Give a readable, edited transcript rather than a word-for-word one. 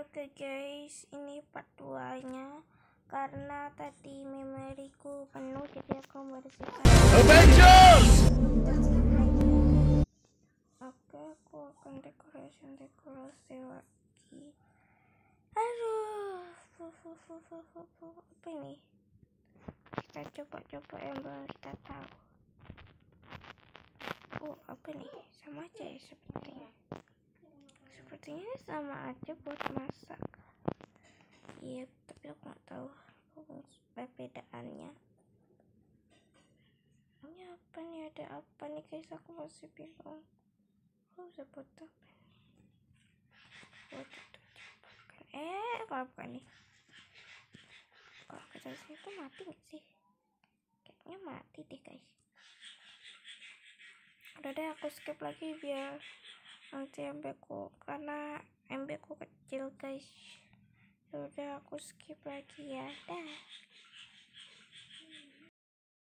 Oke guys, ini part 2 nya karena tadi memoriku penuh jadi aku membersihkan Avengers. Oke, aku akan dekorasi lagi. Aduh, apa ini? Kita coba yang belum kita tahu. Oh, apa nih? Sama aja ya sepertinya sama aja buat masak. Iya, tapi aku nggak tahu perbedaannya. Ini apa nih? Ada apa nih guys? Aku masih bingung. Aku bisa buat apa? Kalau bukan nih. Kalau ke sini itu mati nggak sih? Kayaknya mati deh guys. Udah deh, aku skip lagi biar nanti MB-ku, karena MB-ku kecil guys. Udah aku skip lagi ya. Dah.